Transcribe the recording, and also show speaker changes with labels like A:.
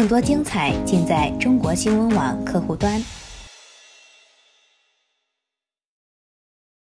A: 更多精彩尽在中国新闻网客户端。